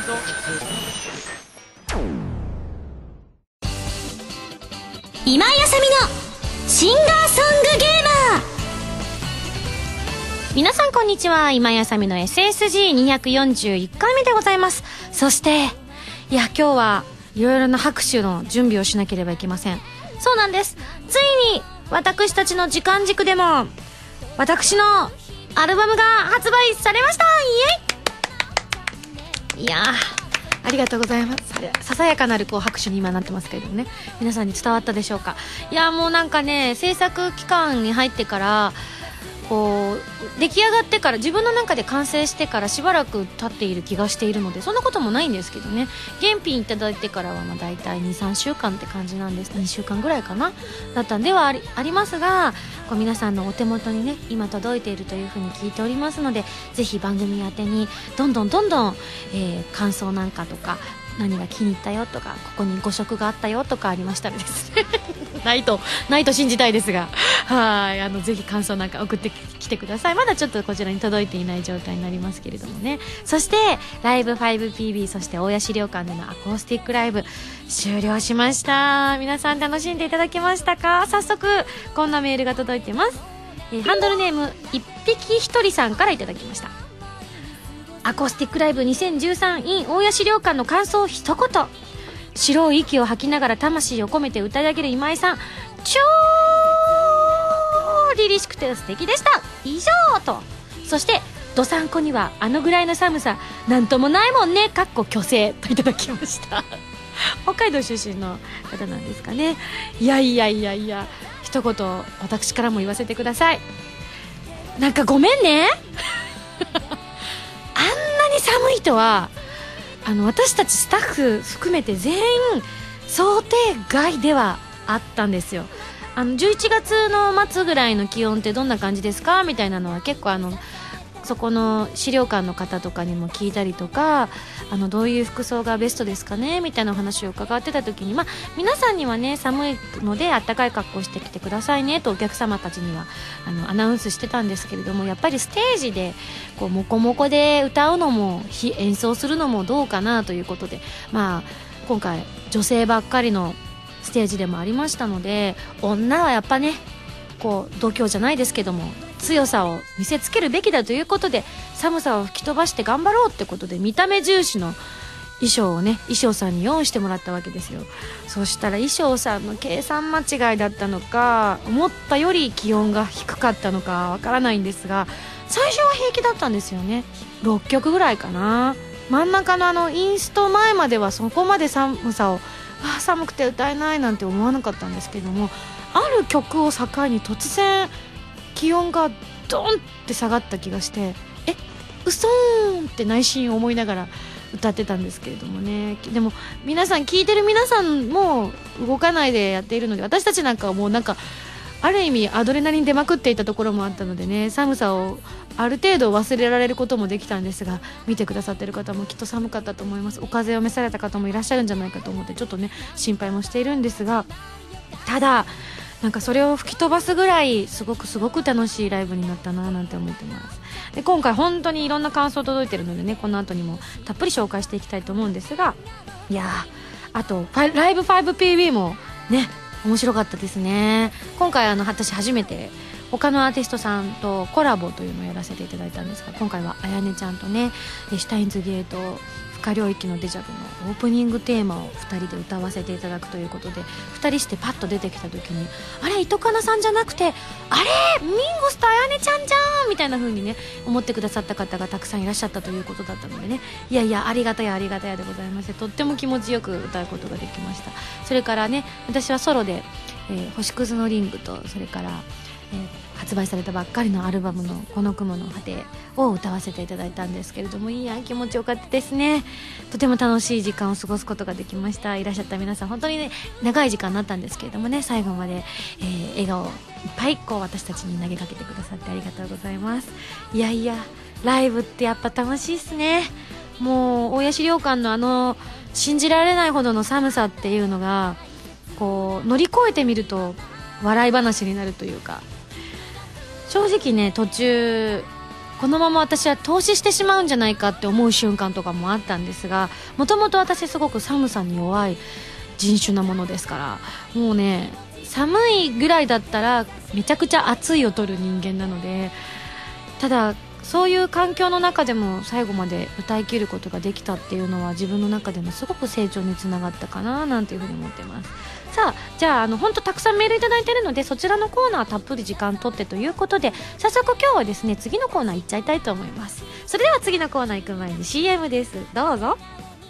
当。 今井あさみのシンガーソングゲーマー。皆さんこんにちは。今井あさみの SSG241 回目でございます。そしていや、今日はいろいろな拍手の準備をしなければいけません。そうなんです、ついに私たちの時間軸でも私のアルバムが発売されました。イエイ。いやー、ありがとうございます。ささやかなるこう拍手に今なってますけれどもね、皆さんに伝わったでしょうか。いや、もうなんかね、制作期間に入ってからこう出来上がってから、自分の中で完成してからしばらく経っている気がしているので、そんなこともないんですけどね。原品いただいてからはまあ大体 2,3 週間って感じなんです。2週間ぐらいかなだったんではありますが、こう皆さんのお手元にね今届いているというふうに聞いておりますので、ぜひ番組宛てにどんどん、感想なんかとか、何が気に入ったよとか、ここに誤色があったよとかありましたらですねないと信じたいですが、はい、ぜひ感想なんか送ってきてください。まだちょっとこちらに届いていない状態になりますけれどもね。そしてライブ 5PB、 そして大谷資料館でのアコースティックライブ終了しました。皆さん楽しんでいただけましたか？早速こんなメールが届いてます。ハンドルネーム一匹一人さんからいただきました。アコースティックライブ2013 in 大谷資料館の感想一言。白い息を吐きながら魂を込めて歌い上げる今井さん、超凛々しくて素敵でした。以上と。そしてどさんこにはあのぐらいの寒さなんともないもんねかっこ虚勢といただきました北海道出身の方なんですかね。いや、一言私からも言わせてください。なんかごめんねあんなに寒いとは私たちスタッフ含めて全員想定外ではあったんですよ。11月の末ぐらいの気温ってどんな感じですかみたいなのは結構そこの資料館の方とかにも聞いたりとか、どういう服装がベストですかねみたいなお話を伺ってた時に、まあ皆さんにはね寒いのであったかい格好してきてくださいねとお客様たちにはアナウンスしてたんですけれども、やっぱりステージでこうモコモコで歌うのも演奏するのもどうかなということで、まあ今回女性ばっかりのステージでもありましたので、女はやっぱねこう度胸じゃないですけども強さを見せつけるべきだということで、寒さを吹き飛ばして頑張ろうってことで見た目重視の衣装をね衣装さんに用意してもらったわけですよ。そしたら衣装さんの計算間違いだったのか、思ったより気温が低かったのかわからないんですが、最初は平気だったんですよね。6曲ぐらいかな。真ん中のインスト前まではそこまで寒さを寒くて歌えないなんて思わなかったんですけども、ある曲を境に突然気温がドンって下がった気がして、うそーんって内心思いながら歌ってたんですけれどもね。でも皆さん聴いてる皆さんも動かないでやっているので、私たちなんかはもうなんかある意味アドレナリン出まくっていたところもあったのでね、寒さをある程度忘れられることもできたんですが、見てくださってる方もきっと寒かったと思います。お風邪を召された方もいらっしゃるんじゃないかと思ってちょっとね心配もしているんですが、ただなんかそれを吹き飛ばすぐらいすごく楽しいライブになったななんて思ってます。で今回本当にいろんな感想届いてるのでね、この後にもたっぷり紹介していきたいと思うんですが、いやあとライブ 5PB もね面白かったですね。今回私初めて他のアーティストさんとコラボというのをやらせていただいたんですが、今回はあやねちゃんとねシュタインズゲート不可領域のデジャブのオープニングテーマを2人で歌わせていただくということで、2人してパッと出てきた時にあれ糸かなさんじゃなくてあれミンゴスとあやねちゃんじゃんみたいな風にね思ってくださった方がたくさんいらっしゃったということだったのでね、いやありがたやでございまして、とっても気持ちよく歌うことができました。それからね私はソロで、星屑のリングとそれから、発売されたばっかりのアルバムのこの雲の果てを歌わせていただいたんですけれども、いや気持ちよかったですね。とても楽しい時間を過ごすことができました。いらっしゃった皆さん本当にね長い時間になったんですけれどもね、最後まで、笑顔いっぱいこう私たちに投げかけてくださってありがとうございます。いやライブってやっぱ楽しいっすね。もう大谷資料館の信じられないほどの寒さっていうのがこう乗り越えてみると笑い話になるというか、正直ね途中このまま私は凍死してしまうんじゃないかって思う瞬間とかもあったんですが、もともと私すごく寒さに弱い人種なものですから、もうね寒いぐらいだったらめちゃくちゃ暑いを取る人間なので、ただそういう環境の中でも最後まで歌い切ることができたっていうのは自分の中でもすごく成長につながったかななんていうふうに思ってます。さあ、じゃあ本当たくさんメールいただいているので、そちらのコーナーたっぷり時間取ってということで、早速今日はですね次のコーナー行っちゃいたいと思います。それでは次のコーナー行く前に CM です。どうぞ。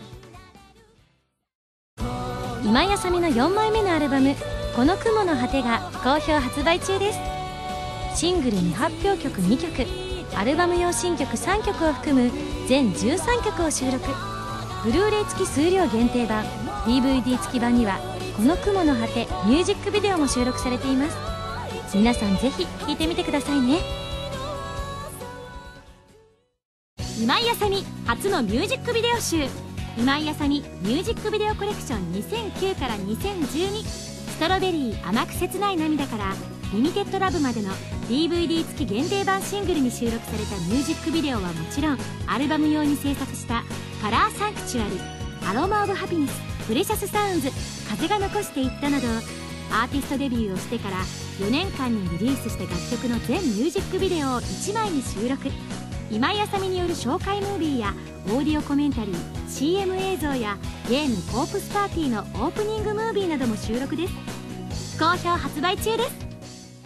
今井あさみの4枚目のアルバム「この雲の果て」が好評発売中です。シングル未発表曲2曲、アルバム用新曲3曲を含む全13曲を収録。ブルーレイ付き数量限定版、 DVD 付き版にはこの雲の果てミュージックビデオも収録されています。皆さんぜひ聴いてみてくださいね。今井あさみ初のミュージックビデオ集、今井あさみミュージックビデオコレクション2009から2012、ストロベリー甘く切ない涙からリミテッドラブまでの DVD 付き限定版シングルに収録されたミュージックビデオはもちろん、アルバム用に制作したカラーサンクチュアリ、アロマオブハピネス、プレシャスサウンズ、風が残していったなど、アーティストデビューをしてから4年間にリリースした楽曲の全ミュージックビデオを1枚に収録。今井あさみによる紹介ムービーやオーディオコメンタリー、 CM 映像やゲームコープスパーティーのオープニングムービーなども収録です。好評発売中です。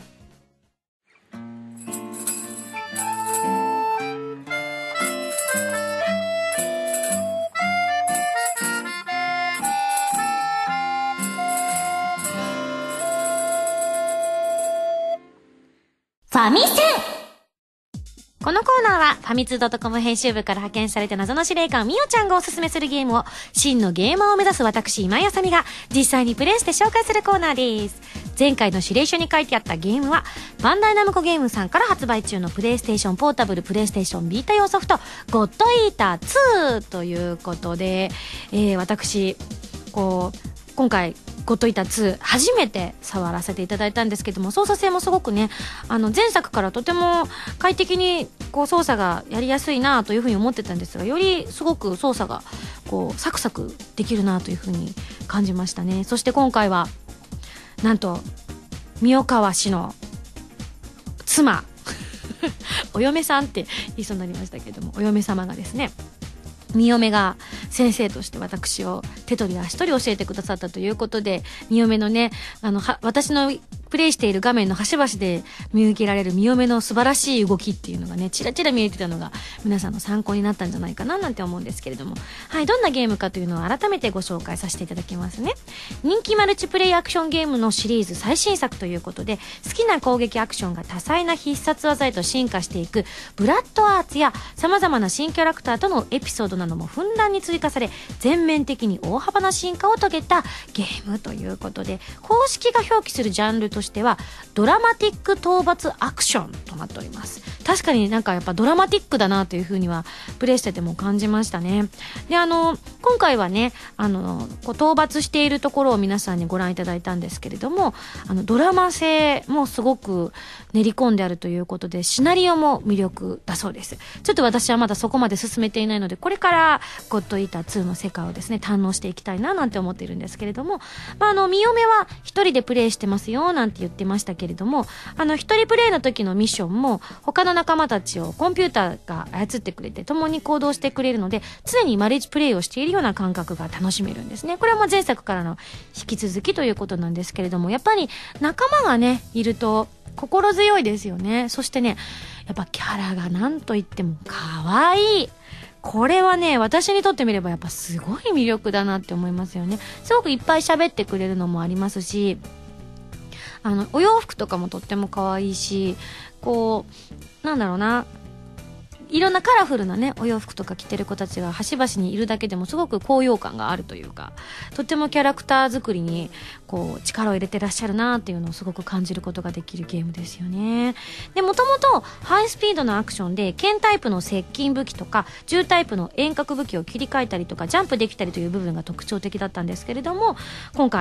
ファミセン。 このコーナーはファミツー .com 編集部から派遣された謎の司令官みおちゃんがおすすめするゲームを真のゲーマーを目指す私今井あさみが実際にプレイして紹介するコーナーです。前回の指令書に書いてあったゲームはバンダイナムコゲームさんから発売中のプレイステーションポータブル、プレイステーションビータ用ソフトゴッドイーター2ということで、私今回ゴッドイーター2初めて触らせていただいたんですけども、操作性もすごくね前作からとても快適に操作がやりやすいなというふうに思ってたんですが、よりすごく操作がサクサクできるなというふうに感じましたね。そして今回はなんと三川氏の妻お嫁さんって言いそうになりましたけども、お嫁様がですね、みよめが先生として私を手取り足取り教えてくださったということで、みよめのね私のプレイしている画面の端々で見受けられるみよめの素晴らしい動きっていうのがね、ちらちら見えてたのが皆さんの参考になったんじゃないかななんて思うんですけれども、はい、どんなゲームかというのを改めてご紹介させていただきますね。人気マルチプレイアクションゲームのシリーズ最新作ということで、好きな攻撃アクションが多彩な必殺技へと進化していくブラッドアーツや様々な新キャラクターとのエピソードなどもふんだんに追加され、全面的に大幅な進化を遂げたゲームということで、公式が表記するジャンルとしてはドラマティック討伐アクションとなっております。確かになんかやっぱドラマティックだなというふうにはプレイしてても感じましたね。で今回はね討伐しているところを皆さんにご覧いただいたんですけれども、ドラマ性もすごく練り込んであるということで、シナリオも魅力だそうです。ちょっと私はまだそこまで進めていないので、これからゴッドイーター2の世界をですね堪能していきたいななんて思っているんですけれども、みよめは一人でプレイしてますよなんて言ってましたけれども、一人プレイの時のミッションも他の仲間たちをコンピューターが操ってくれて共に行動してくれるので、常にマルチプレイをしているような感覚が楽しめるんですね。これは前作からの引き続きということなんですけれども、やっぱり仲間がねいると心強いですよね。そしてね、やっぱキャラがなんといっても可愛い。これはね、私にとってみればやっぱすごい魅力だなって思いますよね。すごくいっぱい喋ってくれるのもありますし、お洋服とかもとっても可愛いし、なんだろうな、いろんなカラフルなねお洋服とか着てる子たちが端々にいるだけでもすごく高揚感があるというか、とってもキャラクター作りに力を入れてらっしゃるなっていうのをすごく感じることができるゲームですよね。で、もともとハイスピードのアクションで剣タイプの接近武器とか銃タイプの遠隔武器を切り替えたりとかジャンプできたりという部分が特徴的だったんですけれども、今回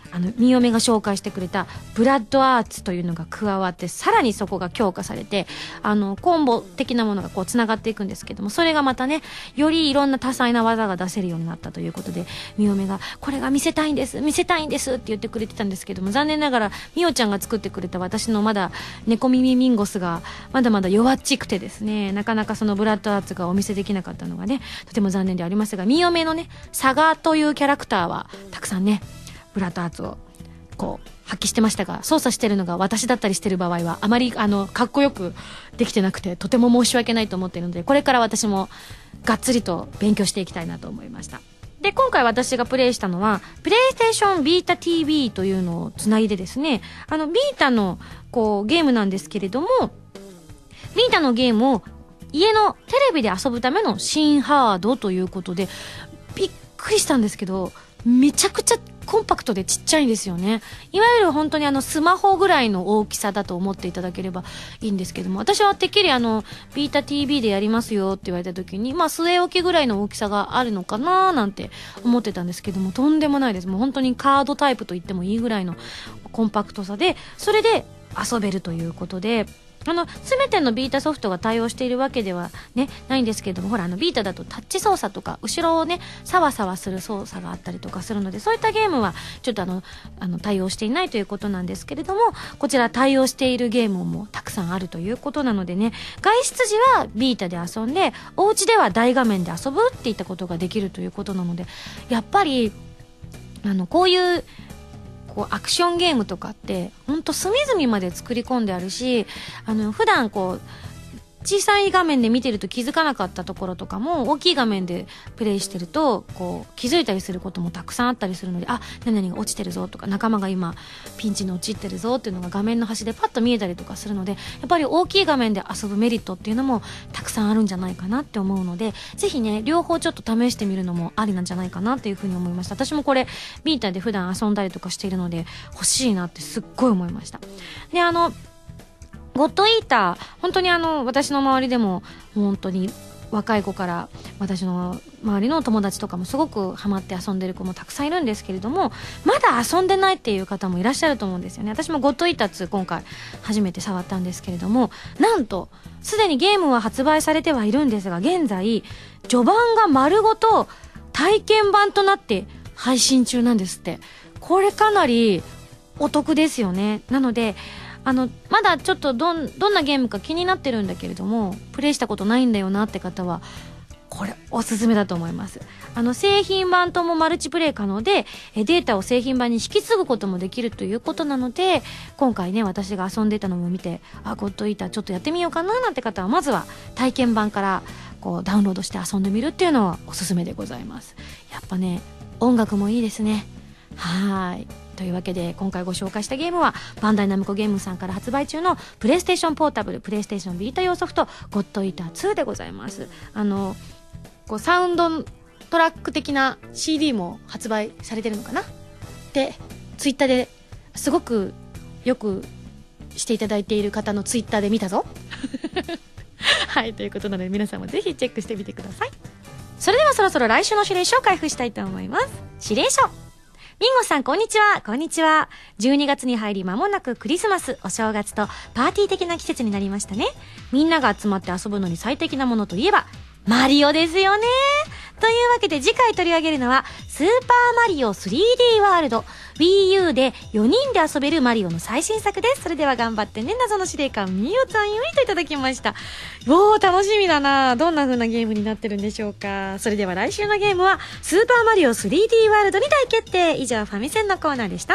みよめが紹介してくれたブラッドアーツというのが加わって、さらにそこが強化されて、コンボ的なものがこう繋がっていくんですけども、それがまたね、よりいろんな多彩な技が出せるようになったということで、みよめがこれが見せたいんですって言ってくれてたんですけども、残念ながらみおちゃんが作ってくれた私のまだ猫耳ミンゴスがまだまだ弱っちくてですね、なかなかそのブラッドアーツがお見せできなかったのがね、とても残念でありますが、みよめのね、サガというキャラクターはたくさんね、ブラッドアーツをこう発揮してましたが、操作してるのが私だったりしてる場合はあまりかっこよくできてなくて、とても申し訳ないと思っているので、これから私もがっつりと勉強していきたいなと思いました。で、今回私がプレイしたのはプレイステーションビータ TV というのをつないでですね、ビータのこうゲームなんですけれども、ビータのゲームを家のテレビで遊ぶための新ハードということで、びっくりしたんですけど、めちゃくちゃコンパクトでちっちゃいんですよね。いわゆる本当にスマホぐらいの大きさだと思っていただければいいんですけども、私はてっきりビータ TV でやりますよって言われた時に、まあ据え置きぐらいの大きさがあるのかななんて思ってたんですけども、とんでもないです。もう本当にカードタイプと言ってもいいぐらいのコンパクトさで、それで遊べるということで、すべてのビータソフトが対応しているわけではね、ないんですけれども、ほらビータだとタッチ操作とか、後ろをね、サワサワする操作があったりとかするので、そういったゲームはちょっと対応していないということなんですけれども、こちら対応しているゲームもたくさんあるということなのでね、外出時はビータで遊んで、お家では大画面で遊ぶっていったことができるということなので、やっぱりこういうアクションゲームとかってほんと隅々まで作り込んであるし、普段小さい画面で見てると気づかなかったところとかも、大きい画面でプレイしてると気づいたりすることもたくさんあったりするので、あ、何々が落ちてるぞとか、仲間が今ピンチに陥ってるぞっていうのが画面の端でパッと見えたりとかするので、やっぱり大きい画面で遊ぶメリットっていうのもたくさんあるんじゃないかなって思うので、ぜひね、両方ちょっと試してみるのもありなんじゃないかなっていうふうに思いました。私もこれビータで普段遊んだりとかしているので、欲しいなってすっごい思いました。で、ゴッドイーター、本当に私の周りでも本当に若い子から私の周りの友達とかもすごくハマって遊んでる子もたくさんいるんですけれども、まだ遊んでないっていう方もいらっしゃると思うんですよね。私もゴッドイーター2今回初めて触ったんですけれども、なんとすでにゲームは発売されてはいるんですが、現在序盤が丸ごと体験版となって配信中なんですって。これかなりお得ですよね。なのでまだちょっとどんなゲームか気になってるんだけれども、プレイしたことないんだよなって方はこれおすすめだと思います。製品版ともマルチプレイ可能で、データを製品版に引き継ぐこともできるということなので、今回ね、私が遊んでたのを見て、ゴッドイーターちょっとやってみようかななんて方は、まずは体験版からダウンロードして遊んでみるっていうのはおすすめでございます。やっぱね、音楽もいいですね。はい。というわけで、今回ご紹介したゲームはバンダイナムコゲームさんから発売中のプレイステーションポータブル、プレイステーションビータ用ソフトゴッドイーター2でございます。サウンドトラック的な CD も発売されてるのかなで、ツイッターですごくよくしていただいている方のツイッターで見たぞはい、ということなので皆さんもぜひチェックしてみてください。それではそろそろ来週の指令書を開封したいと思います。指令書、ミンゴさん、こんにちは。こんにちは。12月に入り間もなくクリスマス、お正月とパーティー的な季節になりましたね。みんなが集まって遊ぶのに最適なものといえばマリオですよね。というわけで次回取り上げるのはスーパーマリオ 3D ワールド Wii U で4人で遊べるマリオの最新作です。それでは頑張ってね。謎の司令官みおちゃんよりといただきました。おー、楽しみだな。どんな風なゲームになってるんでしょうか。それでは来週のゲームはスーパーマリオ 3D ワールドに大決定。以上ファミセンのコーナーでした。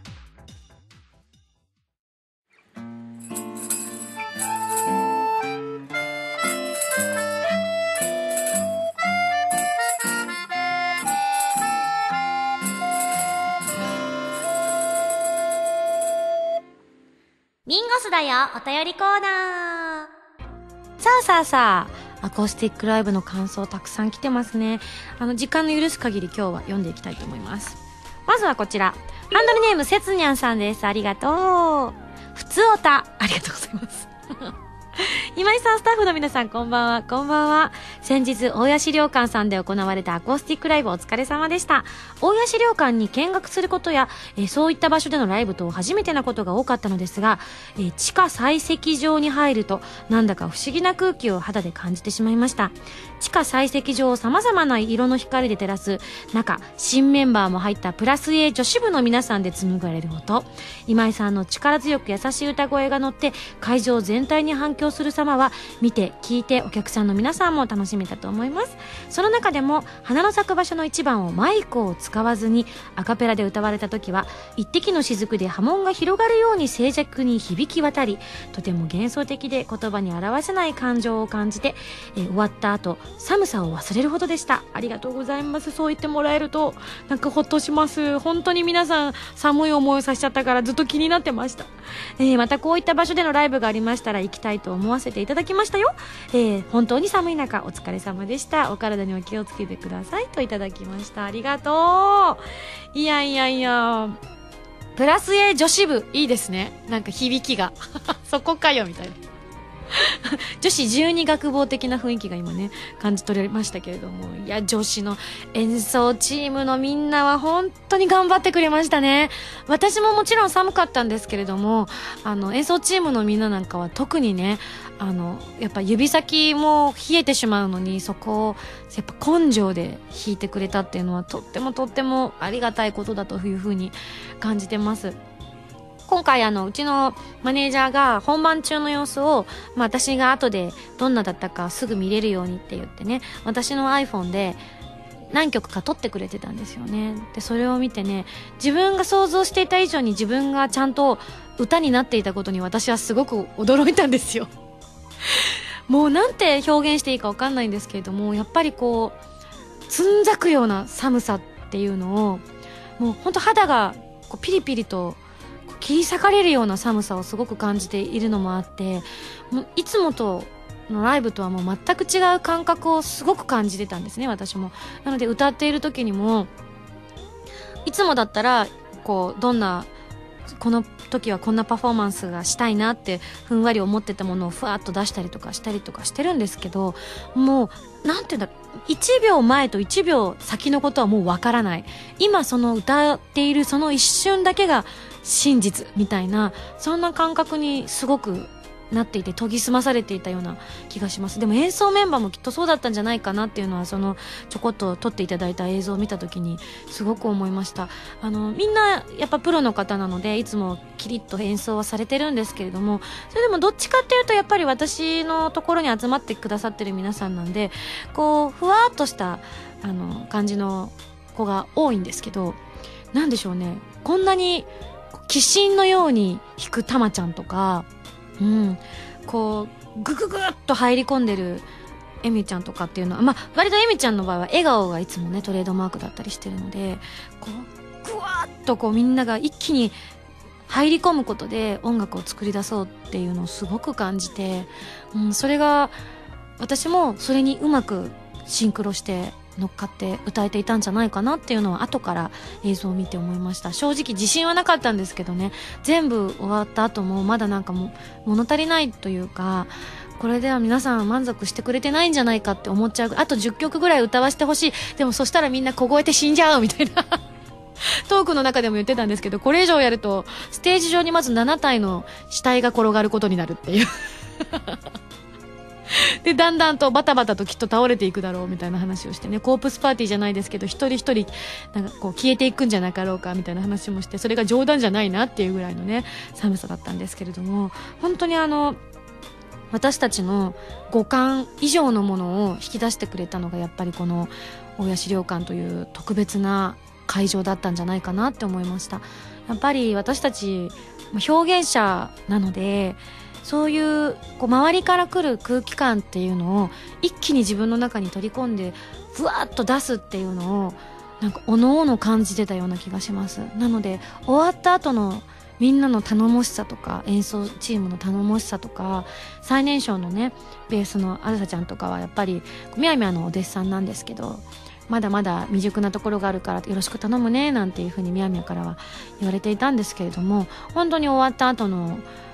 ミンゴスだよ、お便りコーナさあ、アコースティックライブの感想たくさん来てますね。時間の許す限り今日は読んでいきたいと思います。まずはこちら、ハンドルネームせつにゃんさんです。ありがとう。ふつおた、ありがとうございます今井さん、スタッフの皆さん、こんばんは。こんばんは。先日、大谷資料館さんで行われたアコースティックライブお疲れ様でした。大谷資料館に見学することや、そういった場所でのライブと初めてなことが多かったのですが、地下採石場に入ると、なんだか不思議な空気を肌で感じてしまいました。地下採石場を様々な色の光で照らす中、新メンバーも入ったプラス A 女子部の皆さんで紡がれる音、今井さんの力強く優しい歌声が乗って会場全体に反響する様は、見て聞いてお客さんの皆さんも楽しめたと思います。その中でも花の咲く場所の一番をマイクを使わずにアカペラで歌われた時は、一滴の雫で波紋が広がるように静寂に響き渡り、とても幻想的で言葉に表せない感情を感じて、終わった後寒さを忘れるほどでした。ありがとうございます。そう言ってもらえるとなんかほっとします。本当に皆さん寒い思いをさせちゃったからずっと気になってました。またこういった場所でのライブがありましたら行きたいと思わせていただきましたよ。本当に寒い中お疲れ様でした。お体にお気をつけてくださいといただきました。ありがとう。いやプラス A 女子部いいですね。なんか響きがそこかよみたいな女子12学坊的な雰囲気が今ね感じ取れましたけれども、いや女子の演奏チームのみんなは本当に頑張ってくれましたね。私ももちろん寒かったんですけれども、演奏チームのみんななんかは特にね、やっぱ指先も冷えてしまうのに、そこをやっぱ根性で弾いてくれたっていうのはとってもありがたいことだというふうに感じてます。今回うちのマネージャーが本番中の様子を、私が後でどんなだったかすぐ見れるようにって言ってね、私の iPhone で何曲か撮ってくれてたんですよね。でそれを見てね、自分が想像していた以上に自分がちゃんと歌になっていたことに私はすごく驚いたんですよもうなんて表現していいか分かんないんですけれども、やっぱりこうつんざくような寒さっていうのを、もうほんと肌がこうピリピリと切り裂かれるような寒さをすごく感じているのもあって、もういつもとのライブとはもう全く違う感覚をすごく感じてたんですね、私も。なので歌っている時にも、いつもだったらこうこの時はこんなパフォーマンスがしたいなってふんわり思ってたものをふわっと出したりとかしてるんですけど、もうなんていうんだ、1秒前と1秒先のことはもうわからない、今その歌っているその一瞬だけが真実みたいな、そんな感覚にすごくなっていて、研ぎ澄まされていたような気がします。でも演奏メンバーもきっとそうだったんじゃないかなっていうのは、そのちょこっと撮っていただいた映像を見た時にすごく思いました。みんなやっぱプロの方なので、いつもキリッと演奏はされてるんですけれども、それでもどっちかっていうとやっぱり私のところに集まってくださってる皆さんなんで、こうふわっとした感じの子が多いんですけど、なんでしょうね、こんなに鬼神のように弾くたまちゃんとか、こうグググッと入り込んでるエミちゃんとかっていうのは、割とエミちゃんの場合は笑顔がいつもねトレードマークだったりしてるので、こうグワッとこうみんなが一気に入り込むことで音楽を作り出そうっていうのをすごく感じて、それが私もそれにうまくシンクロして乗っかって歌えていたんじゃないかなっていうのは後から映像を見て思いました。正直自信はなかったんですけどね、全部終わった後もまだなんか物足りないというか、これでは皆さん満足してくれてないんじゃないかって思っちゃう。あと10曲ぐらい歌わせてほしい、でもそしたらみんな凍えて死んじゃうみたいなトークの中でも言ってたんですけど、これ以上やるとステージ上にまず7体の死体が転がることになるっていうでだんだんとバタバタときっと倒れていくだろうみたいな話をしてね、コープスパーティーじゃないですけど一人一人なんかこう消えていくんじゃなかろうかみたいな話もして、それが冗談じゃないなっていうぐらいのね寒さだったんですけれども、本当に私たちの五感以上のものを引き出してくれたのがやっぱりこの大谷資料館という特別な会場だったんじゃないかなって思いました。やっぱり私たち表現者なので、そういう周りから来る空気感っていうのを一気に自分の中に取り込んでふわっと出すっていうのをなんかおのおの感じてたような気がします。なので終わった後のみんなの頼もしさとか、演奏チームの頼もしさとか、最年少のねベースのあずさちゃんとかはやっぱりみやみやのお弟子さんなんですけど、まだまだ未熟なところがあるからよろしく頼むねなんていう風にみやみやからは言われていたんですけれども、本当に終わった後の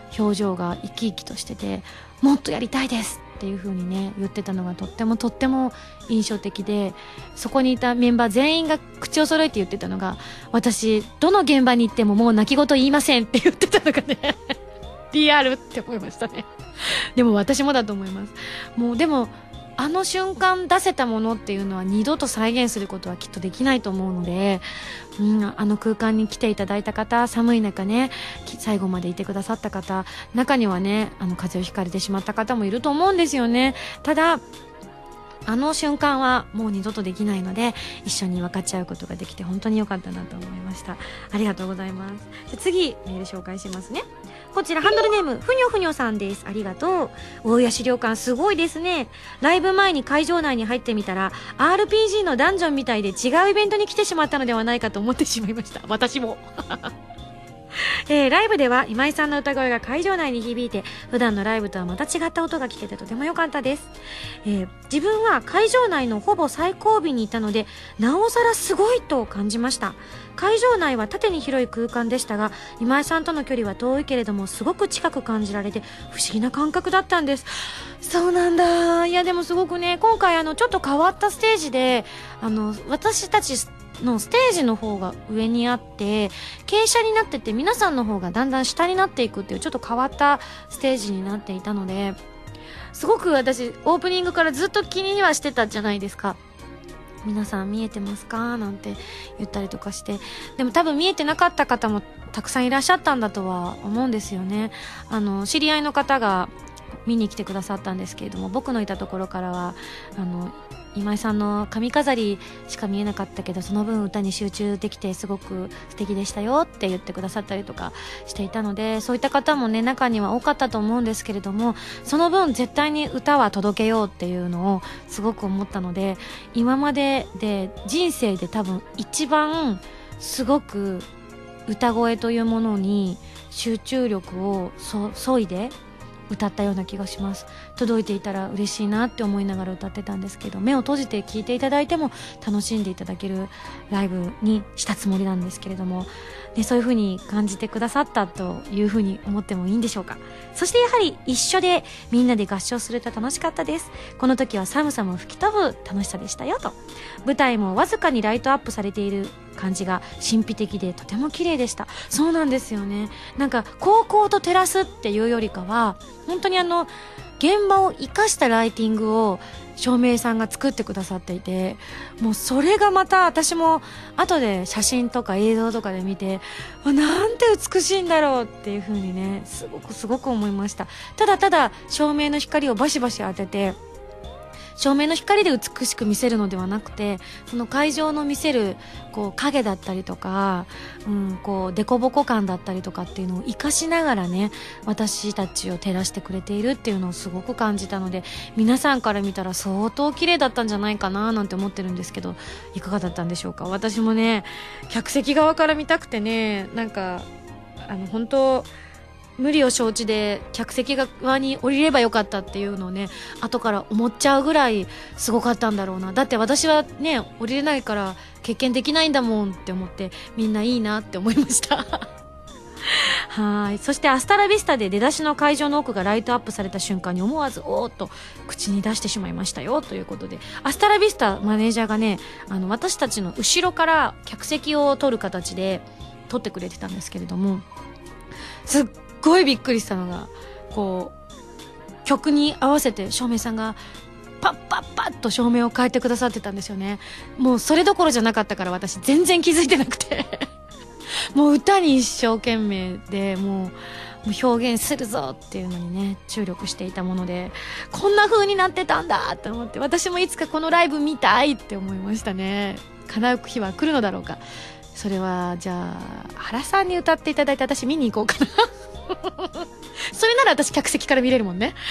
表情が生き生きとしてて、もっとやりたいですっていう風にね言ってたのがとっても印象的で、そこにいたメンバー全員が口を揃えて言ってたのが、私どの現場に行ってももう泣き言言いませんって言ってたのがねリアルって思いましたね。でも私もだと思います。もうでもあの瞬間出せたものっていうのは二度と再現することはきっとできないと思うので、あの空間に来ていただいた方、寒い中ね最後までいてくださった方、中にはね風邪をひかれてしまった方もいると思うんですよね。ただあの瞬間はもう二度とできないので、一緒に分かち合うことができて本当に良かったなと思いました。ありがとうございます。次メール紹介しますね。こちらハンドルネームふにょふにょさんです。ありがとう。大谷資料館すごいですね。ライブ前に会場内に入ってみたら RPG のダンジョンみたいで違うイベントに来てしまったのではないかと思ってしまいました。私もライブでは今井さんの歌声が会場内に響いて、普段のライブとはまた違った音が聞けてとても良かったです。自分は会場内のほぼ最後尾にいたので、なおさらすごいと感じました。会場内は縦に広い空間でしたが、今井さんとの距離は遠いけれどもすごく近く感じられて不思議な感覚だったんです。そうなんだ。いやでもすごくね、今回ちょっと変わったステージで私たちのステージの方が上にあって傾斜になってて、皆さんの方がだんだん下になっていくっていうちょっと変わったステージになっていたので、すごく私オープニングからずっと気にはしてたじゃないですか。皆さん見えてますかなんて言ったりとかして、でも多分見えてなかった方もたくさんいらっしゃったんだとは思うんですよね。知り合いの方が見に来てくださったんですけれども、僕のいたところからは今井さんの髪飾りしか見えなかったけど、その分歌に集中できてすごく素敵でしたよって言ってくださったりとかしていたので、そういった方もね中には多かったと思うんですけれども、その分絶対に歌は届けようっていうのをすごく思ったので、今までで人生で多分一番すごく歌声というものに集中力を削いで歌ったような気がします。届いていたら嬉しいなって思いながら歌ってたんですけど、目を閉じて聴いていただいても楽しんでいただけるライブにしたつもりなんですけれども、ね、そういう風に感じてくださったという風に思ってもいいんでしょうか。そしてやはり一緒でみんなで合唱すると楽しかったです。この時は寒さも吹き飛ぶ楽しさでしたよと。舞台もわずかにライトアップされている感じが神秘的でとても綺麗でした。そうなんですよね。なんか高校と照らすっていうよりかは本当に現場を生かしたライティングを照明さんが作ってくださっていて、もうそれがまた私も後で写真とか映像とかで見て、なんて美しいんだろうっていう風にねすごく思いました。ただただ照明の光をバシバシ当てて照明の光で美しく見せるのではなくて、その会場の見せるこう影だったりとか、こうデコボコ感だったりとかっていうのを活かしながらね私たちを照らしてくれているっていうのをすごく感じたので、皆さんから見たら相当綺麗だったんじゃないかななんて思ってるんですけど、いかがだったんでしょうか。私もね客席側から見たくてね、なんか本当無理を承知で客席側に降りればよかったっていうのをね後から思っちゃうぐらいすごかったんだろうな。だって私はね降りれないから経験できないんだもんって思って、みんないいなって思いましたはい。そしてアスタラビスタで出だしの会場の奥がライトアップされた瞬間に思わずおーっと口に出してしまいましたよということで、アスタラビスタマネージャーがね私たちの後ろから客席を撮る形で撮ってくれてたんですけれども、すっごいびっくりしたのが、こう曲に合わせて照明さんがパッパッパッと照明を変えてくださってたんですよね。もうそれどころじゃなかったから私全然気づいてなくてもう歌に一生懸命でもう表現するぞっていうのにね注力していたもので、こんな風になってたんだと思って、私もいつかこのライブ見たいって思いましたね。叶う日は来るのだろうか。それはじゃあ原さんに歌っていただいて私見に行こうかなそれなら私客席から見れるもんね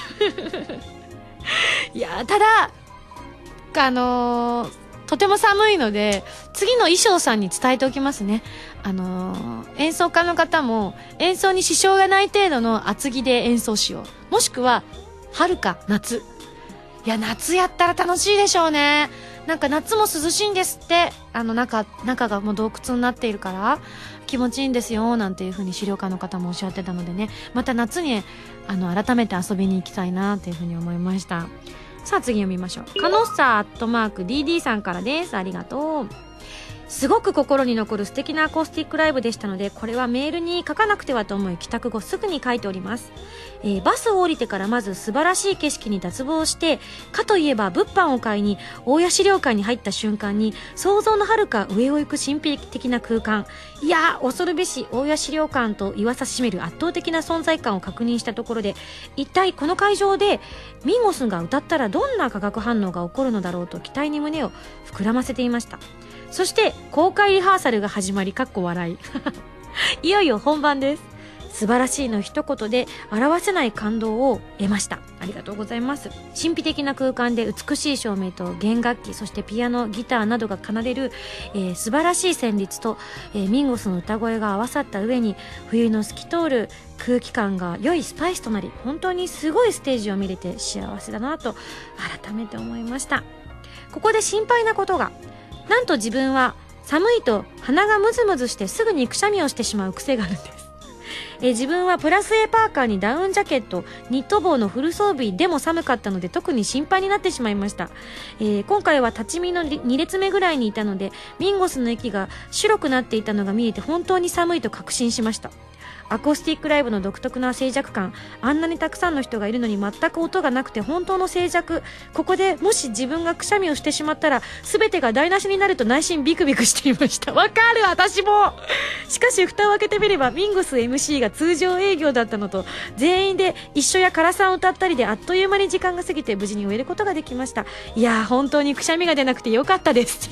いやただとても寒いので次の衣装さんに伝えておきますね。演奏家の方も演奏に支障がない程度の厚着で演奏しよう、もしくは春か夏。いや夏やったら楽しいでしょうね。 なんか夏も涼しいんですって。中がもう洞窟になっているから気持ちいいんですよなんていう風に資料館の方もおっしゃってたのでね、また夏に改めて遊びに行きたいなっていう風に思いました。さあ次読みましょう。カノッサー@DD さんからです。ありがとう。すごく心に残る素敵なアコースティックライブでしたので、これはメールに書かなくてはと思い帰宅後すぐに書いております。バスを降りてからまず素晴らしい景色に脱帽して、かといえば物販を買いに大谷資料館に入った瞬間に想像の遥か上を行く神秘的な空間、いやー恐るべし大谷資料館と言わさしめる圧倒的な存在感を確認したところで、一体この会場でミンゴスが歌ったらどんな化学反応が起こるのだろうと期待に胸を膨らませていました。そして公開リハーサルが始まり笑いいよいよ本番です。素晴らしいの一言で表せない感動を得ました。ありがとうございます。神秘的な空間で美しい照明と弦楽器、そしてピアノ、ギターなどが奏でる、素晴らしい旋律と、ミンゴスの歌声が合わさった上に冬の透き通る空気感が良いスパイスとなり、本当にすごいステージを見れて幸せだなと改めて思いました。ここで心配なことが、なんと自分は寒いと鼻がムズムズしてすぐにくしゃみをしてしまう癖があるんです。自分はプラス A パーカーにダウンジャケット、ニット帽のフル装備でも寒かったので特に心配になってしまいました。今回は立ち見の2列目ぐらいにいたので、ミンゴスの息が白くなっていたのが見えて本当に寒いと確信しました。アコースティックライブの独特な静寂感、あんなにたくさんの人がいるのに全く音がなくて本当の静寂、ここでもし自分がくしゃみをしてしまったら全てが台無しになると内心ビクビクしていました。わかる、私も。しかし蓋を開けてみればミンゴス MC が通常営業だったのと、全員で一緒やカラさんを歌ったりであっという間に時間が過ぎて無事に終えることができました。いやー本当にくしゃみが出なくてよかったです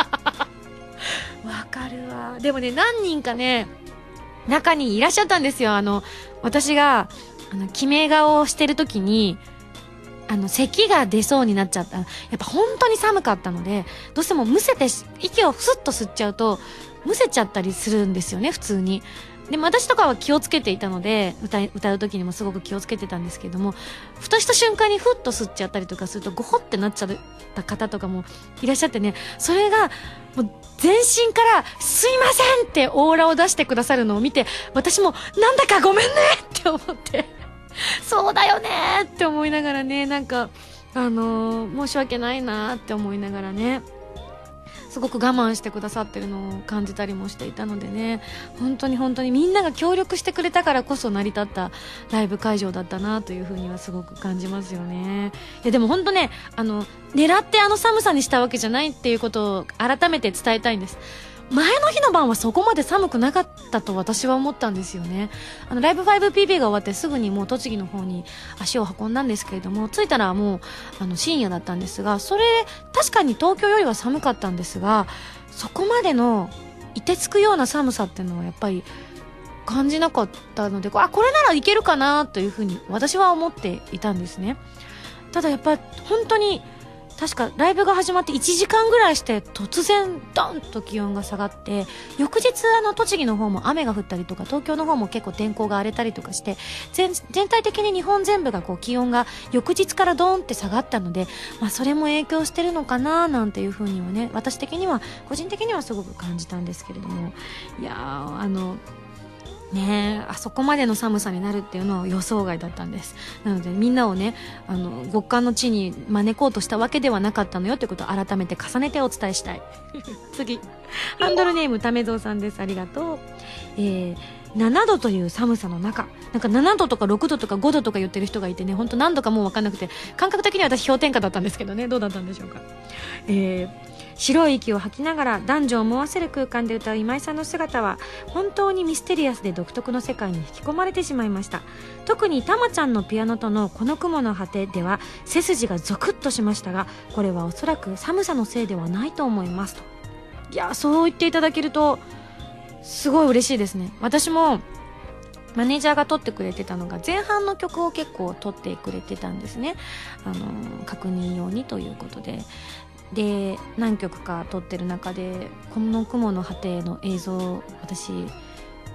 わかるわ。でもね、何人かね中にいらっしゃったんですよ。私が決め顔をしてる時に咳が出そうになっちゃった。やっぱ本当に寒かったので、どうしてもむせて息をスッと吸っちゃうとむせちゃったりするんですよね、普通に。でも私とかは気をつけていたので、歌う時にもすごく気をつけてたんですけども、ふとした瞬間にふっと吸っちゃったりとかするとゴホってなっちゃった方とかもいらっしゃってね、それがもう全身からすいませんってオーラを出してくださるのを見て、私もなんだかごめんねって思ってそうだよねって思いながらね、なんか申し訳ないなって思いながらね、すごく我慢してくださってるのを感じたりもしていたのでね、本当にみんなが協力してくれたからこそ成り立ったライブ会場だったなというふうにはすごく感じますよね。いやでも本当ね、狙って寒さにしたわけじゃないっていうことを改めて伝えたいんです。前の日の晩はそこまで寒くなかったと私は思ったんですよね。ライブ 5PB が終わってすぐにもう栃木の方に足を運んだんですけれども、着いたらもう深夜だったんですが、それ確かに東京よりは寒かったんですが、そこまでの凍てつくような寒さっていうのはやっぱり感じなかったので、これならいけるかなというふうに私は思っていたんですね。ただやっぱり本当に確かライブが始まって1時間ぐらいして突然ドンと気温が下がって、翌日栃木の方も雨が降ったりとか、東京の方も結構天候が荒れたりとかして、全体的に日本全部が気温が翌日からドンって下がったので、それも影響してるのかななんていう風にはね、私的には個人的にはすごく感じたんですけれども、いやーねえ、あそこまでの寒さになるっていうのは予想外だったんです。なのでみんなをね、極寒の地に招こうとしたわけではなかったのよってことを改めて重ねてお伝えしたい次、ハンドルネームためぞうさんです。ありがとう。7度という寒さの中、なんか7度とか6度とか5度とか言ってる人がいてね、本当何度かもう分かんなくて、感覚的には私氷点下だったんですけどね、どうだったんでしょうか。白い息を吐きながら男女を思わせる空間で歌う今井さんの姿は本当にミステリアスで独特の世界に引き込まれてしまいました。特にたまちゃんのピアノとのこの雲の果てでは背筋がゾクッとしましたが、これはおそらく寒さのせいではないと思いますと。いや、そう言っていただけるとすごい嬉しいですね。私もマネージャーが撮ってくれてたのが前半の曲を結構撮ってくれてたんですね。確認用にということで何曲か撮ってる中でこの雲の果ての映像を私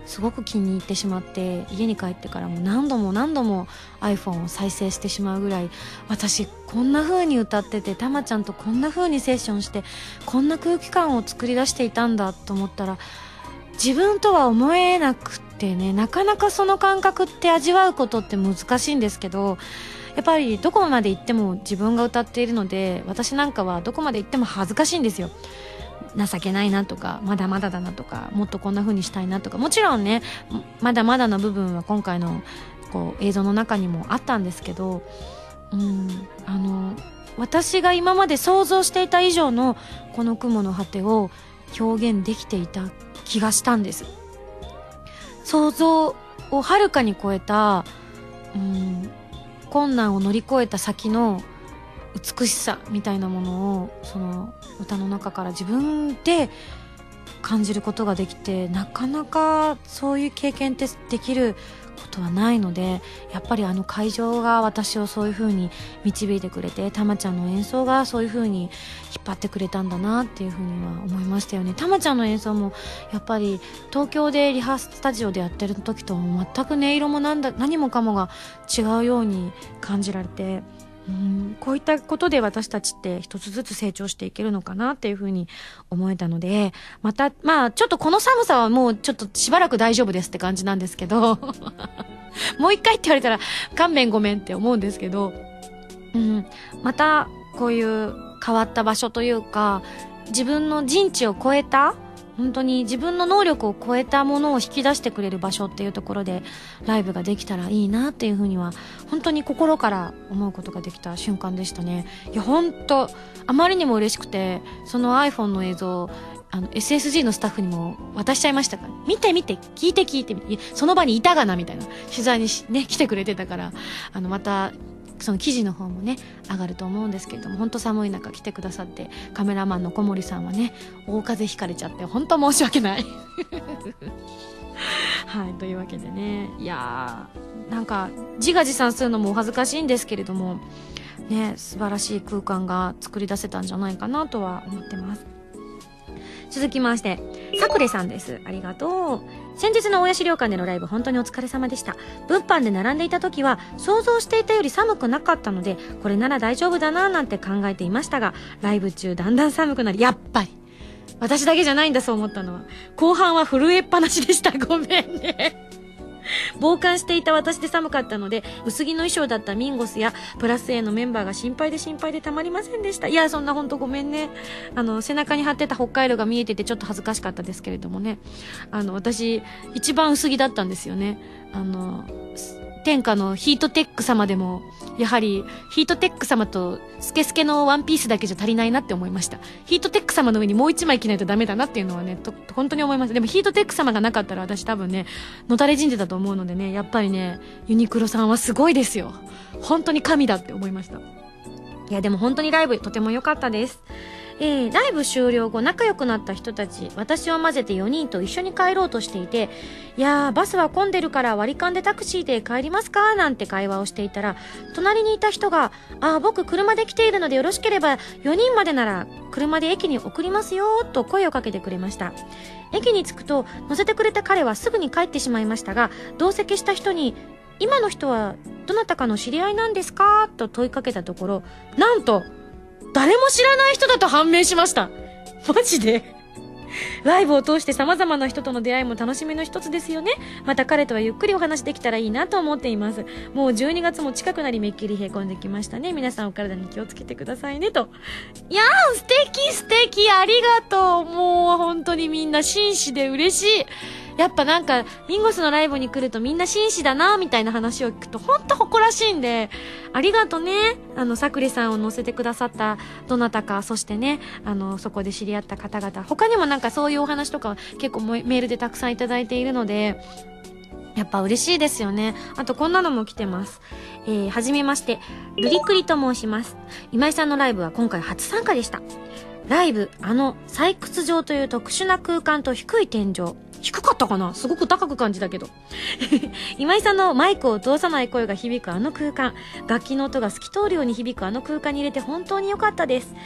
すごく気に入ってしまって、家に帰ってからも何度も何度も iPhone を再生してしまうぐらい、私こんな風に歌ってて、たまちゃんとこんな風にセッションしてこんな空気感を作り出していたんだと思ったら、自分とは思えなくってね、なかなかその感覚って味わうことって難しいんですけど、やっぱりどこまで行っても自分が歌っているので、私なんかはどこまで行っても恥ずかしいんですよ。情けないなとか、まだまだだなとか、もっとこんな風にしたいなとか、もちろんね、まだまだの部分は今回のこう映像の中にもあったんですけど、私が今まで想像していた以上のこの雲の果てを表現できていた気がしたんです。想像をはるかに超えた、困難を乗り越えた先の美しさみたいなものを、その歌の中から自分で感じることができて、なかなかそういう経験ってできることはないので、やっぱりあの会場が私をそういう風に導いてくれて、たまちゃんの演奏がそういう風に引っ張ってくれたんだなっていう風には思いましたよね。たまちゃんの演奏もやっぱり東京でリハスタジオでやってる時と全く音色も何もかもが違うように感じられて、こういったことで私たちって一つずつ成長していけるのかなっていうふうに思えたので、またちょっとこの寒さはもうちょっとしばらく大丈夫ですって感じなんですけどもう一回って言われたら勘弁ごめんって思うんですけど、またこういう変わった場所というか、自分の人知を超えた、本当に自分の能力を超えたものを引き出してくれる場所っていうところでライブができたらいいなっていうふうには本当に心から思うことができた瞬間でしたね。いや本当あまりにも嬉しくて、その iPhone の映像SSG のスタッフにも渡しちゃいましたから、見て見て聞いてその場にいたがなみたいな取材にね来てくれてたから、またその記事の方もね上がると思うんですけれども、本当寒い中来てくださって、カメラマンの小森さんはね大風邪ひかれちゃって本当申し訳ないはいというわけでね、いやーなんか自画自賛するのもお恥ずかしいんですけれどもね、素晴らしい空間が作り出せたんじゃないかなとは思ってます。続きましてさくれさんです。ありがとう。先日の大谷資料館でのライブ本当にお疲れ様でした。物販で並んでいた時は想像していたより寒くなかったので、これなら大丈夫だななんて考えていましたが、ライブ中だんだん寒くなり、やっぱり私だけじゃないんだそう思ったのは、後半は震えっぱなしでした。ごめんね傍観していた私で寒かったので、薄着の衣装だったミンゴスやプラス A のメンバーが心配でたまりませんでした。いやそんな本当ごめんね。背中に貼ってた北海道が見えててちょっと恥ずかしかったですけれどもね、私一番薄着だったんですよね。天下のヒートテック様でもやはりヒートテック様とスケスケのワンピースだけじゃ足りないなって思いました。ヒートテック様の上にもう一枚着ないとダメだなっていうのはね本当に思います。でもヒートテック様がなかったら私多分ねのたれ死んでたと思うのでね、やっぱりねユニクロさんはすごいですよ。本当に神だって思いました。いやでも本当にライブとても良かったです。ライブ終了後仲良くなった人たち、私を混ぜて4人と一緒に帰ろうとしていて、いやーバスは混んでるから割り勘でタクシーで帰りますかなんて会話をしていたら、隣にいた人が僕車で来ているのでよろしければ4人までなら車で駅に送りますよと声をかけてくれました。駅に着くと乗せてくれた彼はすぐに帰ってしまいましたが、同席した人に今の人はどなたかの知り合いなんですかと問いかけたところ、なんと誰も知らない人だと判明しました。マジでライブを通して様々な人との出会いも楽しみの一つですよね。また彼とはゆっくりお話できたらいいなと思っています。もう12月も近くなりめっきり冷え込んできましたね。皆さんお体に気をつけてくださいねと。いやー素敵ありがとう。もう本当にみんな紳士で嬉しい。やっぱなんかミンゴスのライブに来るとみんな紳士だなみたいな話を聞くとほんと誇らしいんで、ありがとね。さくりさんを乗せてくださったどなたか、そしてねそこで知り合った方々、他にもなんかそういうお話とか結構メールでたくさんいただいているので、やっぱ嬉しいですよね。あとこんなのも来てます。はじめまして、ルリクリと申します。今井さんのライブは今回初参加でした。ライブ採掘場という特殊な空間と低い天井、低かったかな、すごく高く感じたけど今井さんのマイクを通さない声が響く空間、楽器の音が透き通るように響く空間に入れて本当に良かったです。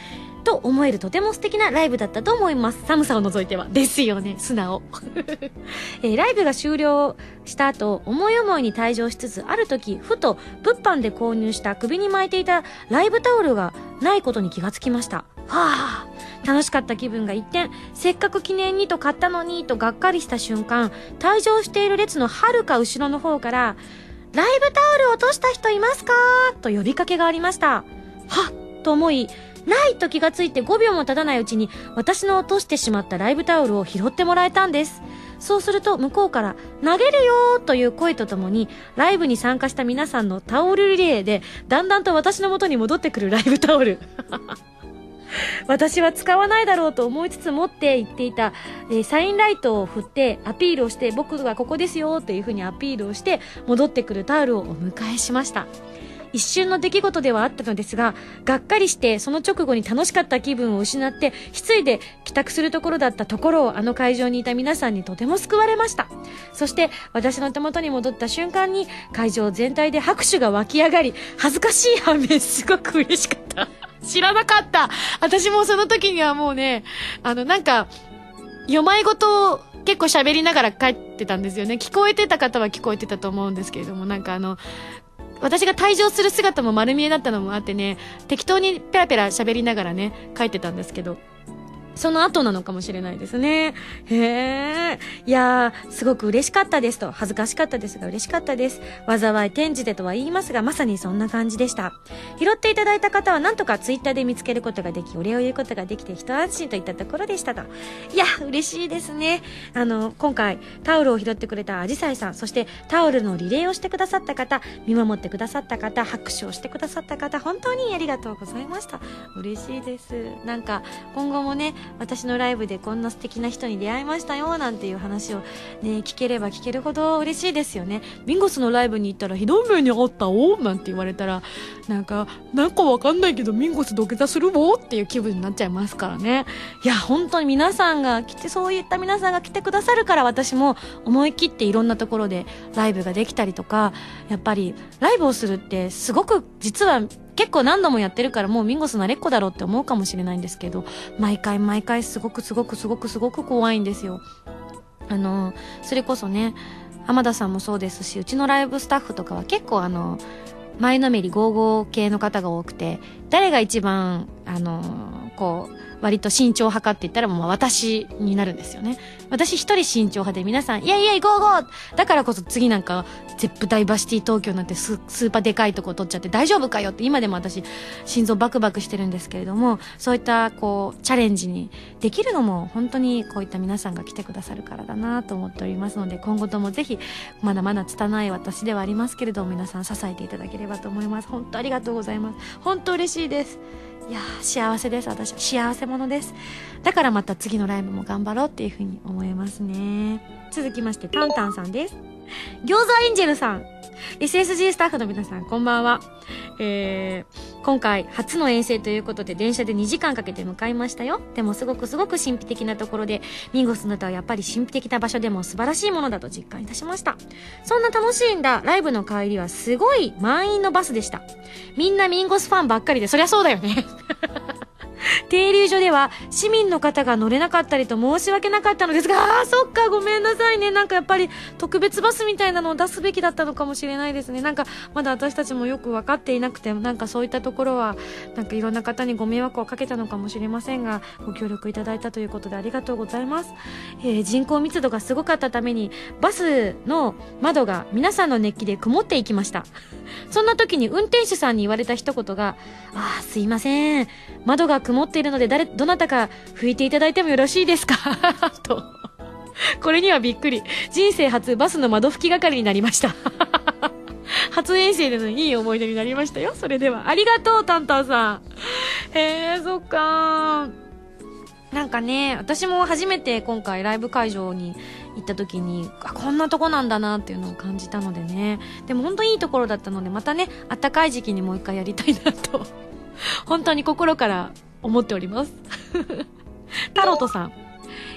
と思えるとても素敵なライブだったと思います。寒さを除いては。ですよね、素直。ライブが終了した後、思い思いに退場しつつ、ある時、ふと物販で購入した首に巻いていたライブタオルがないことに気がつきました。はぁ、楽しかった気分が一転、せっかく記念にと買ったのにとがっかりした瞬間、退場している列のはるか後ろの方から、ライブタオル落とした人いますかと呼びかけがありました。はっと思い、ないと気がついて5秒も経たないうちに私の落としてしまったライブタオルを拾ってもらえたんです。そうすると向こうから投げるよーという声とともにライブに参加した皆さんのタオルリレーでだんだんと私の元に戻ってくるライブタオル。私は使わないだろうと思いつつ持って行っていた、サインライトを振ってアピールをして僕がここですよというふうにアピールをして戻ってくるタオルをお迎えしました。一瞬の出来事ではあったのですが、がっかりしてその直後に楽しかった気分を失って失意で帰宅するところだったところをあの会場にいた皆さんにとても救われました。そして私の手元に戻った瞬間に会場全体で拍手が湧き上がり、恥ずかしい反面すごく嬉しかった。知らなかった。私もその時にはもうね、なんかよまいごとを結構喋りながら帰ってたんですよね。聞こえてた方は聞こえてたと思うんですけれども、なんか私が退場する姿も丸見えだったのもあってね、適当にペラペラ喋りながらね、帰ってたんですけど、その後なのかもしれないですね。へえ。いやー、すごく嬉しかったですと。恥ずかしかったですが嬉しかったです。災い転じてとは言いますが、まさにそんな感じでした。拾っていただいた方はなんとかツイッターで見つけることができ、お礼を言うことができて一安心といったところでしたと。いや、嬉しいですね。今回タオルを拾ってくれたあじさいさん、そしてタオルのリレーをしてくださった方、見守ってくださった方、拍手をしてくださった方、本当にありがとうございました。嬉しいです。なんか今後もね、私のライブでこんな素敵な人に出会いましたよなんていう話をね、聞ければ聞けるほど嬉しいですよね。ミンゴスのライブに行ったらひどい目にあったおなんて言われたら、なんかわかんないけどミンゴス土下座するおっていう気分になっちゃいますからね。いや本当に皆さんが来て、そういった皆さんが来てくださるから私も思い切っていろんなところでライブができたりとか、やっぱりライブをするってすごく実は結構何度もやってるからもうミンゴス慣れっこだろうって思うかもしれないんですけど、毎回すごく怖いんですよ。それこそね、浜田さんもそうですし、うちのライブスタッフとかは結構前のめり55系の方が多くて、誰が一番割と慎重派かって言ったらもう私になるんですよね。私一人慎重派で、皆さんイエイイエイゴーゴーだからこそ次なんかゼップダイバーシティ東京なんてスーパーでかいとこ取っちゃって大丈夫かよって今でも私心臓バクバクしてるんですけれども、そういったチャレンジにできるのも本当にこういった皆さんが来てくださるからだなと思っておりますので、今後ともぜひまだまだ拙い私ではありますけれども皆さん支えていただければと思います。本当ありがとうございます。本当嬉しいです。いや幸せです。私幸せ者です。だからまた次のライブも頑張ろうっていう風に思いますね。続きましてタンタンさんです。餃子エンジェルさん、 SSG スタッフの皆さんこんばんは。今回初の遠征ということで電車で2時間かけて向かいましたよ。でもすごく神秘的なところで、ミンゴスの歌はやっぱり神秘的な場所でも素晴らしいものだと実感いたしました。そんな楽しんだライブの帰りはすごい満員のバスでした。みんなミンゴスファンばっかりで、そりゃそうだよね。停留所では市民の方が乗れなかったりと申し訳なかったのですが、そっかごめんなさいね。なんかやっぱり特別バスみたいなのを出すべきだったのかもしれないですね。なんかまだ私たちもよく分かっていなくて、なんかそういったところはなんかいろんな方にご迷惑をかけたのかもしれませんが、ご協力いただいたということでありがとうございます。人口密度がすごかったためにバスの窓が皆さんの熱気で曇っていきました。そんな時に運転手さんに言われた一言が、すいません、窓が曇っているのでどなたか拭いていただいてもよろしいですかと。これにはびっくり。人生初バスの窓拭き係になりました。初遠征でのいい思い出になりましたよ。それではありがとうタンタンさん。そっかー。なんかね、私も初めて今回ライブ会場に行った時にこんなとこなんだなっていうのを感じたのでね。でも本当にいいところだったので、またね、暖かい時期にもう一回やりたいなと本当に心から思っております。タロトさん、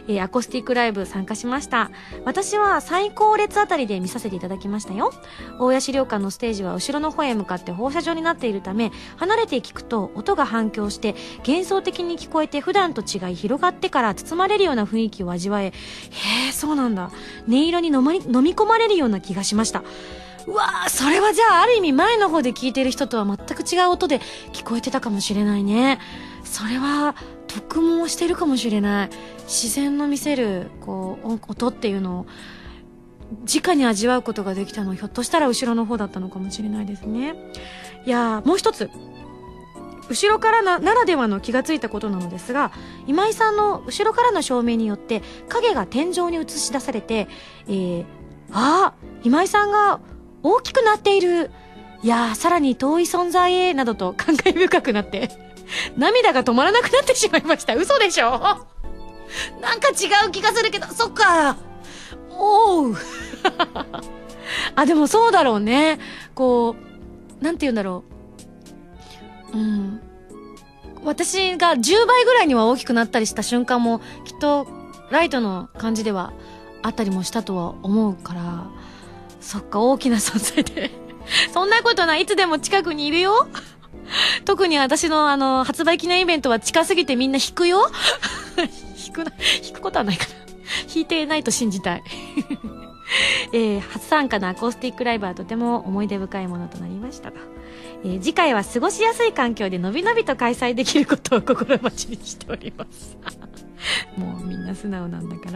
アコースティックライブ参加しました。私は最高列あたりで見させていただきましたよ。大谷資料館のステージは後ろの方へ向かって放射状になっているため、離れて聞くと音が反響して幻想的に聞こえて、普段と違い広がってから包まれるような雰囲気を味わえ、そうなんだ、音色に飲み込まれるような気がしました。うわー、それはじゃあある意味前の方で聞いてる人とは全く違う音で聞こえてたかもしれないね。それは得もしてるかもしれない。自然の見せるこう音っていうのを直に味わうことができたのは、ひょっとしたら後ろの方だったのかもしれないですね。いやー、もう一つ後ろからならではの気がついたことなのですが、今井さんの後ろからの照明によって影が天井に映し出されて、今井さんが大きくなっている、いやー、さらに遠い存在へなどと感慨深くなって涙が止まらなくなってしまいました。嘘でしょなんか違う気がするけど、そっか、おうでもそうだろうね。こうなんて言うんだろう、私が10倍ぐらいには大きくなったりした瞬間もきっとライトの感じではあったりもしたとは思うから、そっか、大きな存在でそんなことない、いつでも近くにいるよ特に私の発売記念イベントは近すぎてみんな引くよ引くことはないかな引いてないと信じたい初参加のアコースティックライブはとても思い出深いものとなりましたと。次回は過ごしやすい環境でのびのびと開催できることを心待ちにしておりますもうみんな素直なんだから。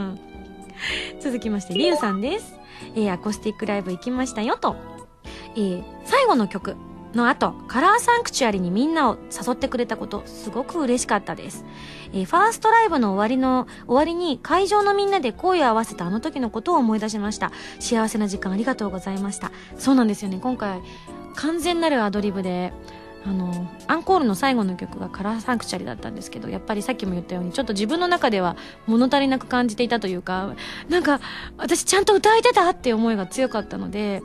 続きましてリュウさんです。アコースティックライブ行きましたよと。最後の曲の後、カラーサンクチュアリにみんなを誘ってくれたこと、すごく嬉しかったです。ファーストライブの終わりに会場のみんなで声を合わせたあの時のことを思い出しました。幸せな時間ありがとうございました。そうなんですよね、今回完全なるアドリブでアンコールの最後の曲がカラーサンクチュアリだったんですけど、やっぱりさっきも言ったようにちょっと自分の中では物足りなく感じていたというか、なんか私ちゃんと歌えてたって思いが強かったので、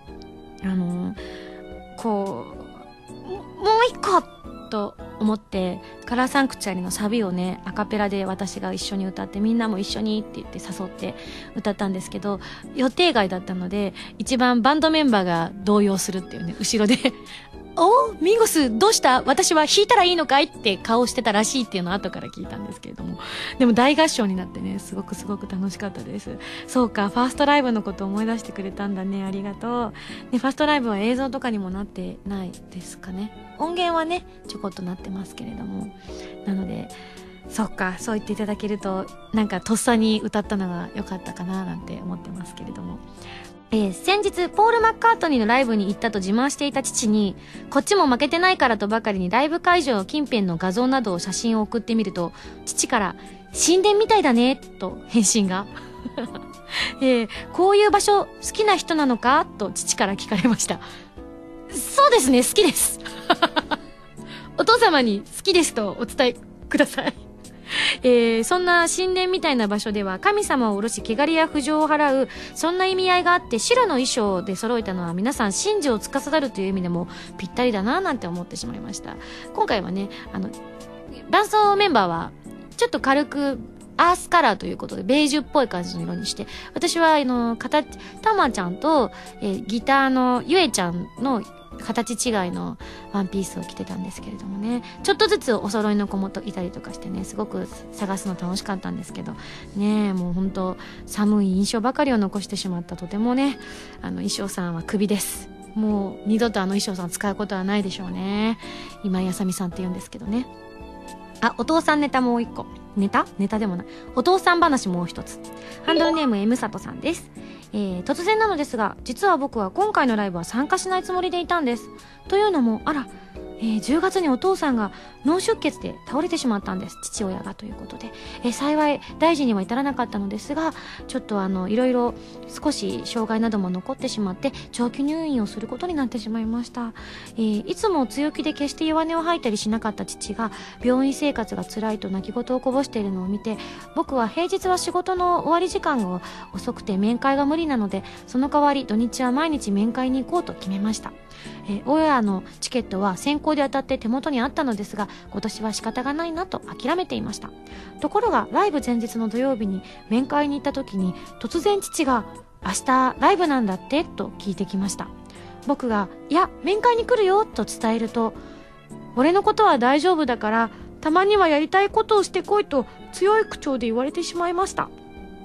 こうもう一個と思ってカラーサンクチュアリのサビをね、アカペラで私が一緒に歌って、みんなも一緒にって言って誘って歌ったんですけど、予定外だったので一番バンドメンバーが動揺するっていうね、後ろでミンゴスどうした、私は弾いたらいいのかいって顔してたらしいっていうのを後から聞いたんですけれども、でも大合唱になってね、すごく楽しかったです。そうか、ファーストライブのことを思い出してくれたんだね、ありがとう。ね、ファーストライブは映像とかにもなってないですかね。音源はねちょこっとなってますけれども、なのでそっか、そう言っていただけるとなんかとっさに歌ったのが良かったかななんて思ってますけれども、先日ポール・マッカートニーのライブに行ったと自慢していた父に、こっちも負けてないからとばかりにライブ会場近辺の画像などを写真を送ってみると、父から神殿みたいだねと返信がこういう場所好きな人なのかと父から聞かれました。そうですね、好きですお父様に好きですとお伝えくださいそんな神殿みたいな場所では神様を下ろし汚れや不浄を払う、そんな意味合いがあって、白の衣装で揃えたのは皆さん神事を司るという意味でもぴったりだななんて思ってしまいました。今回はね、伴奏メンバーはちょっと軽くアースカラーということでベージュっぽい感じの色にして、私はたまちゃんと、ギターのゆえちゃんの形違いのワンピースを着てたんですけれどもね、ちょっとずつお揃いの子もいたりとかしてね、すごく探すの楽しかったんですけどね、もう本当寒い印象ばかりを残してしまった。とてもね、衣装さんはクビです。もう二度と衣装さん使うことはないでしょうね。今井あさみさんって言うんですけどね。お父さんネタもう一個。ネタでもない。お父さん話もう一つ。ハンドルネーム M さとさんです。突然なのですが、実は僕は今回のライブは参加しないつもりでいたんです。というのも、10月にお父さんが脳出血で倒れてしまったんです。父親がということで、幸い大事には至らなかったのですが、ちょっといろいろ少し障害なども残ってしまって長期入院をすることになってしまいました。いつも強気で決して弱音を吐いたりしなかった父が病院生活が辛いと泣き言をこぼしているのを見て、僕は平日は仕事の終わり時間が遅くて面会が無理なので、その代わり土日は毎日面会に行こうと決めました。 オンエアのチケットは先行で当たって手元にあったのですが、今年は仕方がないなと諦めていました。ところがライブ前日の土曜日に面会に行った時に、突然父が明日ライブなんだってと聞いてきました。僕がいや面会に来るよと伝えると、俺のことは大丈夫だからたまにはやりたいことをしてこいと強い口調で言われてしまいました。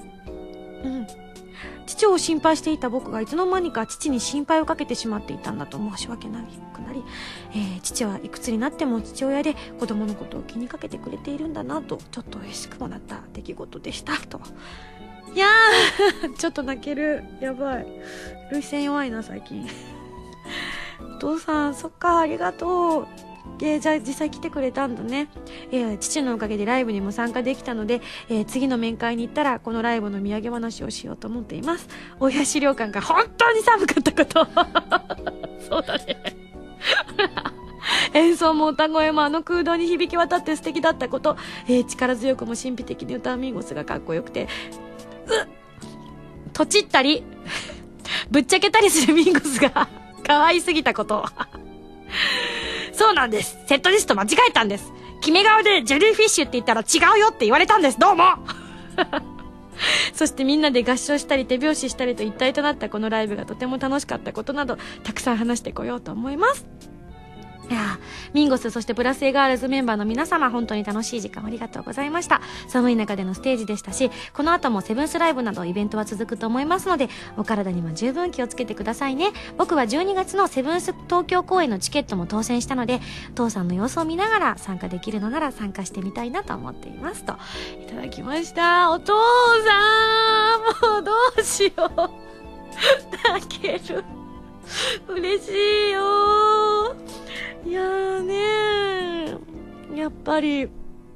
父を心配していた僕がいつの間にか父に心配をかけてしまっていたんだと申し訳なくなり、父はいくつになっても父親で子供のことを気にかけてくれているんだなと、ちょっと嬉しくもなった出来事でしたと。いやーちょっと泣ける。やばい、涙腺弱いな最近。お父さんそっか、ありがとう。じゃあ実際来てくれたんだね。父のおかげでライブにも参加できたので、次の面会に行ったらこのライブの土産話をしようと思っています。大谷資料館が本当に寒かったことそうだね演奏も歌声もあの空洞に響き渡って素敵だったこと、力強くも神秘的に歌うミンゴスがかっこよくて、とちったりぶっちゃけたりするミンゴスが可愛すぎたことそうなんです。セットリスト間違えたんです。決め顔でジェリーフィッシュって言ったら違うよって言われたんです。どうもそしてみんなで合唱したり手拍子したりと一体となったこのライブがとても楽しかったことなどたくさん話してこようと思います。いやミンゴスそしてプラス A ガールズメンバーの皆様、本当に楽しい時間ありがとうございました。寒い中でのステージでしたし、この後もセブンスライブなどイベントは続くと思いますので、お体にも十分気をつけてくださいね。僕は12月のセブンス東京公演のチケットも当選したので、父さんの様子を見ながら参加できるのなら参加してみたいなと思っていますといただきました。お父さんもうどうしよう泣ける嬉しいよ。いやーねー、やっぱり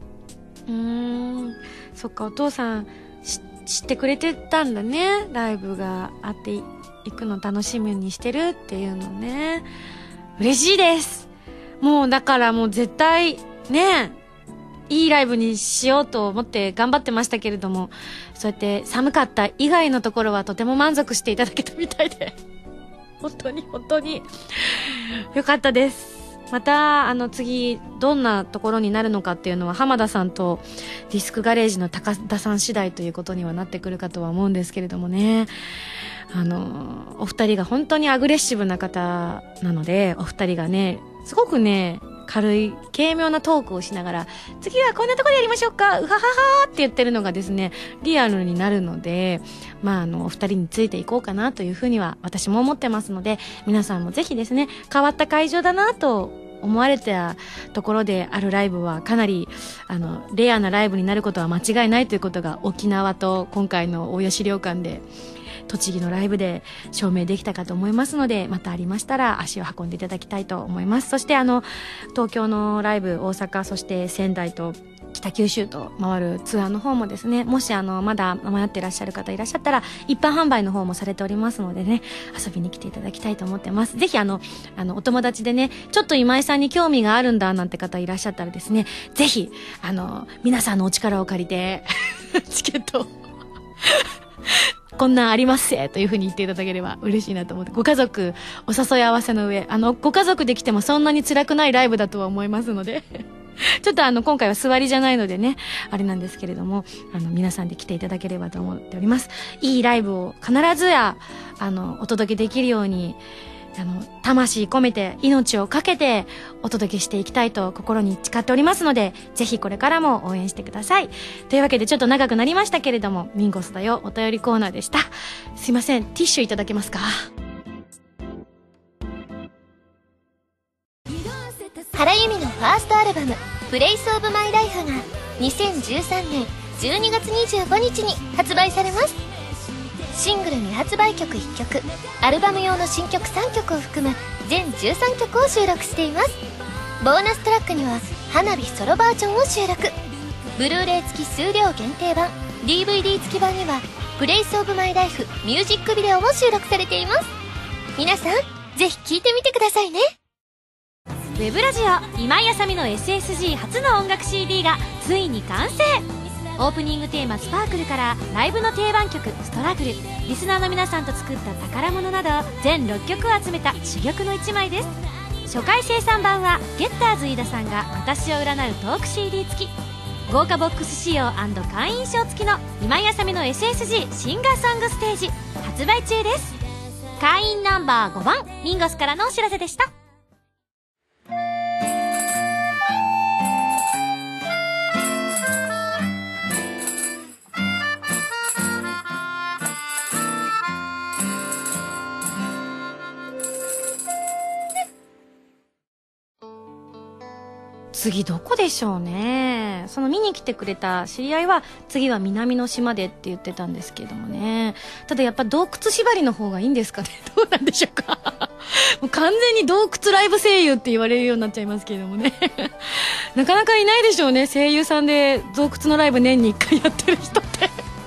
そっか、お父さん知ってくれてたんだね。ライブがあっていくの楽しみにしてるっていうのね、嬉しいです。もうだからもう絶対ねいいライブにしようと思って頑張ってましたけれども、そうやって寒かった以外のところはとても満足していただけたみたいで本当に本当によかったです。また次どんなところになるのかっていうのは浜田さんとディスクガレージの高田さん次第ということにはなってくるかとは思うんですけれどもね、お二人が本当にアグレッシブな方なので、お二人がねすごくね軽い軽妙なトークをしながら、次はこんなところでやりましょうかうはははって言ってるのがですねリアルになるので、お二人についていこうかなというふうには私も思ってますので、皆さんもぜひですね、変わった会場だなと思われたところであるライブはかなりレアなライブになることは間違いないということが沖縄と今回の大谷資料館で栃木のライブで証明できたかと思いますので、またありましたら足を運んでいただきたいと思います。そして東京のライブ、大阪、そして仙台と北九州と回るツアーの方もですね、もしまだ迷っていらっしゃる方いらっしゃったら一般販売の方もされておりますのでね、遊びに来ていただきたいと思ってます。ぜひお友達でねちょっと今井さんに興味があるんだなんて方いらっしゃったらですね、ぜひ皆さんのお力を借りてチケットこんなんありますせという風に言っていただければ嬉しいなと思って、ご家族お誘い合わせの上ご家族で来てもそんなに辛くないライブだとは思いますのでちょっと今回は座りじゃないのでねあれなんですけれども、皆さんで来ていただければと思っております。いいライブを必ずやお届けできるように魂込めて命をかけてお届けしていきたいと心に誓っておりますので、ぜひこれからも応援してください。というわけでちょっと長くなりましたけれども、ミンゴスだよお便りコーナーでした。すいません、ティッシュいただけますか。 原由美のファーストアルバム「プレイスオブマイライフ」が2013年12月25日に発売されます。シングル未発売曲1曲、アルバム用の新曲3曲を含む全13曲を収録しています。ボーナストラックには花火ソロバージョンを収録。ブルーレイ付き数量限定版 DVD 付き版には「プレイスオブマイライフ」ミュージックビデオも収録されています。皆さんぜひ聴いてみてくださいね。 ウェブラジオ今井あさみの SSG 初の音楽 CD がついに完成。 オープニングテーマ「スパークル」からライブの定番曲「ストラグル」リスナーの皆さんと作った宝物など全6曲を集めた珠玉の1枚です。初回生産版はゲッターズ飯田さんが私を占うトーク CD 付き、豪華ボックス仕様&会員証付きの今井あさみの SSG シンガーソングステージ発売中です。会員ナンバー5番ミンゴスからのお知らせでした。 次どこでしょうね。その見に来てくれた知り合いは次は南の島でって言ってたんですけどもね。ただやっぱ洞窟縛りの方がいいんですかね。どうなんでしょうか。もう完全に洞窟ライブ声優って言われるようになっちゃいますけれどもね。なかなかいないでしょうね、声優さんで洞窟のライブ年に1回やってる人って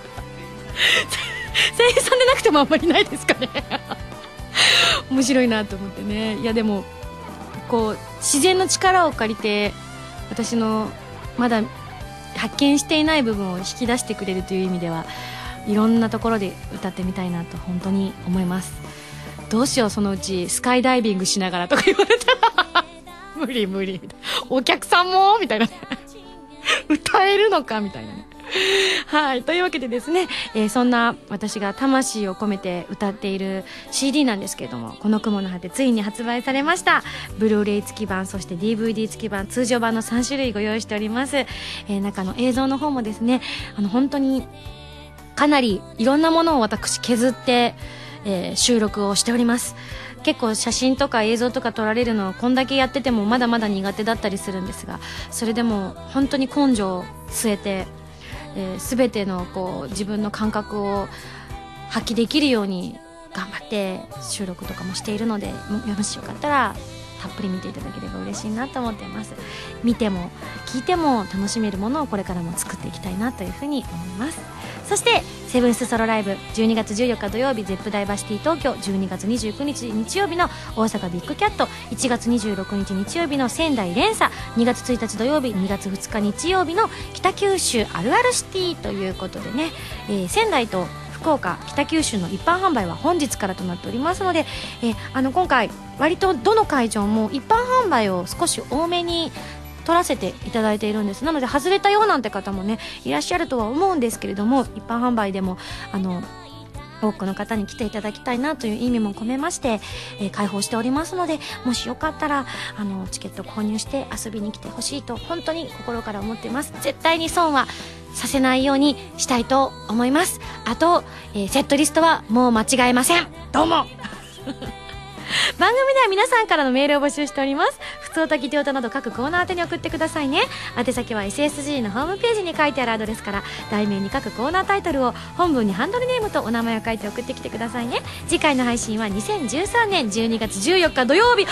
声優さんでなくてもあんまりないですかね。面白いなと思ってね。いやでもこう自然の力を借りて私のまだ発見していない部分を引き出してくれるという意味ではいろんなところで歌ってみたいなと本当に思います。どうしよう、そのうちスカイダイビングしながらとか言われたら無理無理みたいな、お客さんもみたいな歌えるのかみたいなね。はい、というわけでですね、そんな私が魂を込めて歌っている CD なんですけれども、この雲の果てついに発売されました。ブルーレイ付き版、そして DVD 付き版、通常版の3種類ご用意しております。中の映像の方もですね、本当にかなりいろんなものを私削って、収録をしております。結構写真とか映像とか撮られるのをこんだけやっててもまだまだ苦手だったりするんですが、それでも本当に根性を据えて全てのこう自分の感覚を発揮できるように頑張って収録とかもしているので、もしよかったらたっぷり見ていただければ嬉しいなと思っています。見ても聞いても楽しめるものをこれからも作っていきたいなというふうに思います。そしてセブンスソロライブ12月14日土曜日ゼップダイバーシティ東京、12月29日日曜日の大阪ビッグキャット、1月26日日曜日の仙台連鎖、2月1日土曜日、2月2日日曜日の北九州あるあるシティということでね、仙台と福岡、北九州の一般販売は本日からとなっておりますので、今回割とどの会場も一般販売を少し多めに取らせていただいているんです。なので外れたよなんて方もねいらっしゃるとは思うんですけれども、一般販売でも多くの方に来ていただきたいなという意味も込めまして、開放しておりますので、もしよかったらチケット購入して遊びに来てほしいと本当に心から思っています。絶対に損はさせないようにしたいと思います。あと、セットリストはもう間違えません。どうも番組では皆さんからのメールを募集しております。ふつおたぎておたなど各コーナー宛てに送ってくださいね。宛先は SSG のホームページに書いてあるアドレスから、題名に各コーナータイトルを、本文にハンドルネームとお名前を書いて送ってきてくださいね。次回の配信は2013年12月14日土曜日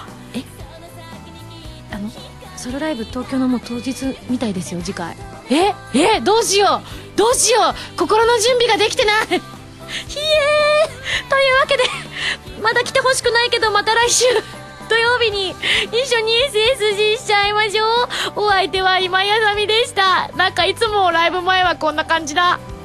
ソロライブ東京のもう当日みたいですよ、次回。どうしようどうしよう、心の準備ができてないひえーというわけで、まだ来てほしくないけどまた来週土曜日に一緒に SSG しちゃいましょう。お相手は今井あさみでした。なんかいつもライブ前はこんな感じだ。